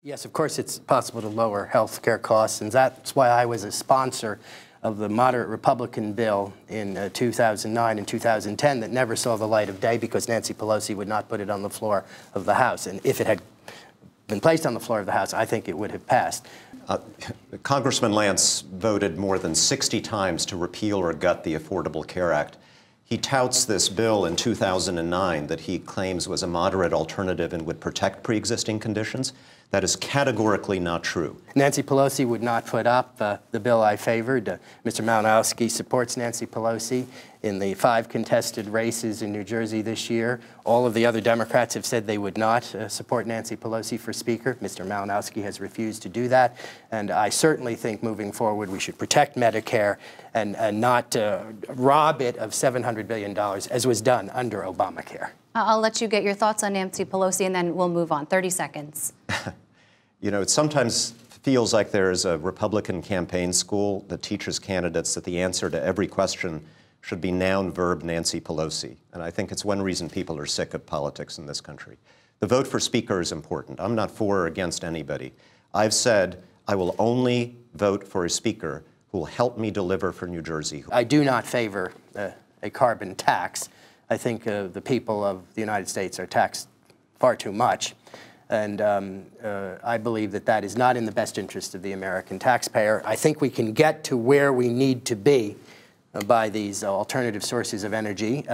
Yes, of course it's possible to lower health care costs, and that's why I was a sponsor of the moderate Republican bill in 2009 and 2010 that never saw the light of day because Nancy Pelosi would not put it on the floor of the House. And if it had been placed on the floor of the House, I think it would have passed. Congressman Lance voted more than 60 times to repeal or gut the Affordable Care Act. He touts this bill in 2009 that he claims was a moderate alternative and would protect pre-existing conditions. That is categorically not true. Nancy Pelosi would not put up the bill I favored. Mr. Malinowski supports Nancy Pelosi in the 5 contested races in New Jersey this year. All of the other Democrats have said they would not support Nancy Pelosi for Speaker. Mr. Malinowski has refused to do that. And I certainly think moving forward we should protect Medicare and not rob it of $700 billion as was done under Obamacare. I'll let you get your thoughts on Nancy Pelosi and then we'll move on. 30 seconds. You know, it sometimes feels like there is a Republican campaign school that teaches candidates that the answer to every question should be noun, verb, Nancy Pelosi. And I think it's one reason people are sick of politics in this country. The vote for Speaker is important. I'm not for or against anybody. I've said I will only vote for a Speaker who will help me deliver for New Jersey. I do not favor a carbon tax. I think the people of the United States are taxed far too much. And I believe that that is not in the best interest of the American taxpayer. I think we can get to where we need to be by these alternative sources of energy,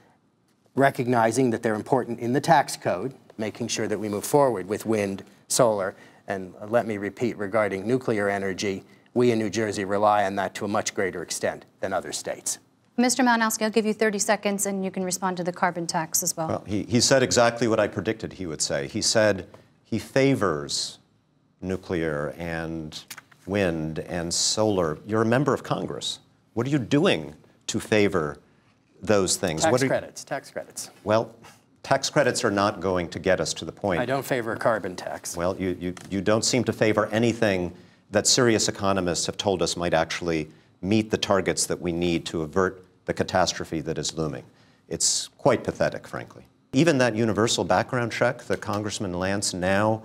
recognizing that they're important in the tax code, making sure that we move forward with wind, solar, and let me repeat, regarding nuclear energy, we in New Jersey rely on that to a much greater extent than other states. Mr. Malinowski, I'll give you 30 seconds and you can respond to the carbon tax as well. Well, he said exactly what I predicted he would say. He said he favors nuclear and wind and solar. You're a member of Congress. What are you doing to favor those things? Tax credits, tax credits. Well, tax credits are not going to get us to the point. I don't favor a carbon tax. Well, you don't seem to favor anything that serious economists have told us might actually meet the targets that we need to avert the catastrophe that is looming. It's quite pathetic, frankly. Even that universal background check that Congressman Lance now,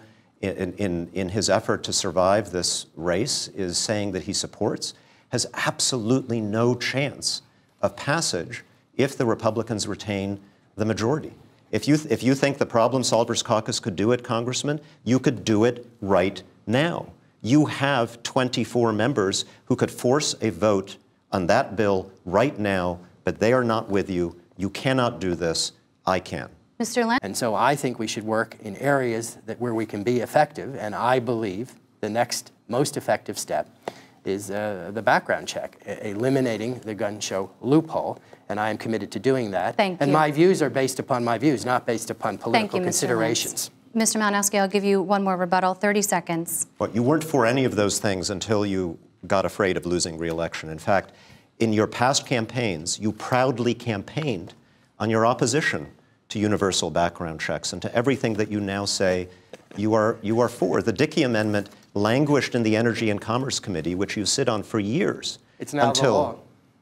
in his effort to survive this race, is saying that he supports, has absolutely no chance of passage if the Republicans retain the majority. If you think the Problem Solvers Caucus could do it, Congressman, you could do it right now. You have 24 members who could force a vote on that bill right now, but they are not with you. You cannot do this. I can. Mr. Lance? And so I think we should work in areas where we can be effective, and I believe the next most effective step is the background check, eliminating the gun show loophole, and I am committed to doing that. Thank you. And my views are based upon my views, not based upon political considerations. Mr. Malinowski, I'll give you one more rebuttal, 30 seconds. But you weren't for any of those things until you got afraid of losing re-election. In fact, in your past campaigns, you proudly campaigned on your opposition to universal background checks and to everything that you now say you are for. The Dickey Amendment languished in the Energy and Commerce Committee, which you sit on for years. It's now the law.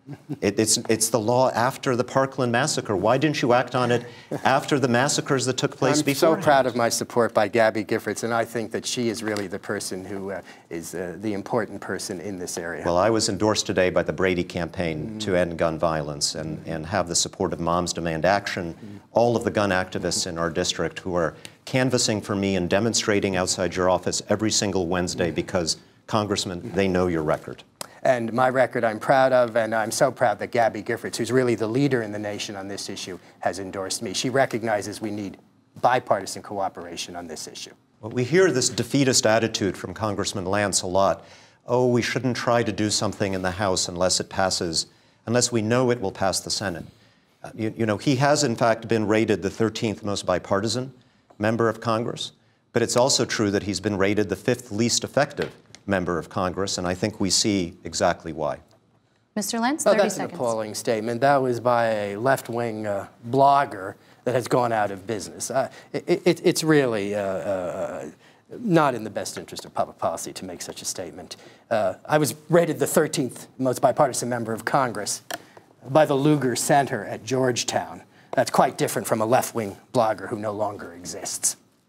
It's the law after the Parkland massacre. Why didn't you act on it after the massacres that took place before? I'm so proud of my support by Gabby Giffords, and I think that she is really the person who is the important person in this area. Well, I was endorsed today by the Brady campaign to end gun violence and have the support of Moms Demand Action, all of the gun activists in our district who are canvassing for me and demonstrating outside your office every single Wednesday because, Congressman, they know your record. And my record I'm proud of, and I'm so proud that Gabby Giffords, who's really the leader in the nation on this issue, has endorsed me. She recognizes we need bipartisan cooperation on this issue. Well, we hear this defeatist attitude from Congressman Lance a lot. Oh, we shouldn't try to do something in the House unless it passes, unless we know it will pass the Senate. You know, he has, in fact, been rated the 13th most bipartisan member of Congress, but it's also true that he's been rated the 5th least effective member of Congress, and I think we see exactly why. Mr. Lance, 30 that's seconds. An appalling statement. That was by a left-wing blogger that has gone out of business. It's really not in the best interest of public policy to make such a statement. I was rated the 13th most bipartisan member of Congress by the Lugar Center at Georgetown. That's quite different from a left-wing blogger who no longer exists.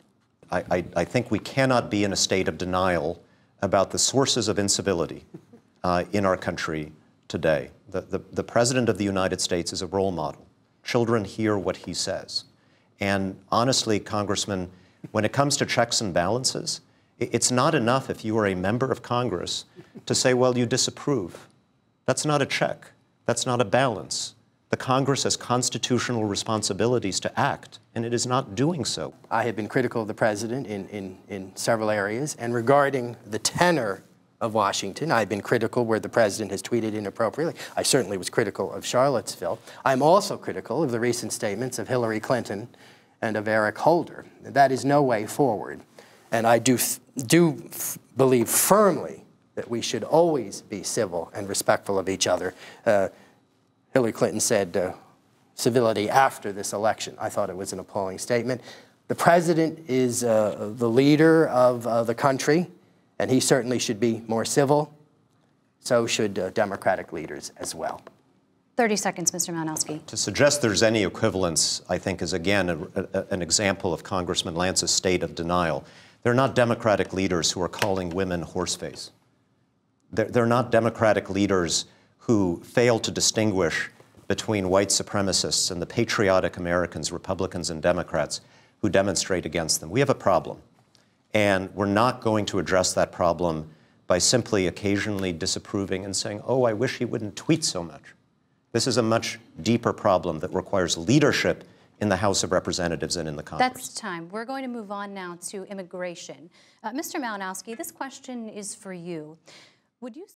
I think we cannot be in a state of denial about the sources of incivility in our country today. The President of the United States is a role model. Children hear what he says. And honestly, Congressman, when it comes to checks and balances, it's not enough if you are a member of Congress to say, well, you disapprove. That's not a check. That's not a balance. The Congress has constitutional responsibilities to act, and it is not doing so. I have been critical of the President in several areas, and regarding the tenor of Washington, I've been critical where the President has tweeted inappropriately. I certainly was critical of Charlottesville. I'm also critical of the recent statements of Hillary Clinton and of Eric Holder. That is no way forward. And I do believe firmly that we should always be civil and respectful of each other. Hillary Clinton said civility after this election. I thought it was an appalling statement. The President is the leader of the country, and he certainly should be more civil. So should Democratic leaders as well. 30 seconds, Mr. Malinowski. To suggest there's any equivalence, I think, is again an example of Congressman Lance's state of denial. They're not Democratic leaders who are calling women horseface. They're not Democratic leaders who fail to distinguish between white supremacists and the patriotic Americans, Republicans and Democrats, who demonstrate against them. We have a problem, and we're not going to address that problem by simply occasionally disapproving and saying, oh, I wish he wouldn't tweet so much. This is a much deeper problem that requires leadership in the House of Representatives and in the Congress. That's time. We're going to move on now to immigration. Mr. Malinowski, this question is for you. Would you